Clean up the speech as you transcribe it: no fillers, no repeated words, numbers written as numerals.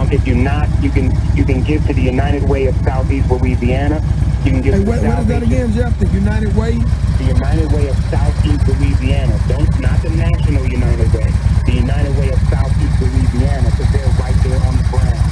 If you're not, you can give to the United Way of Southeast Louisiana. You can give to what is that again, Jeff? The United Way? The United Way of Southeast Louisiana. Not the National United Way. The United Way of Southeast Louisiana, because they're right there on the ground.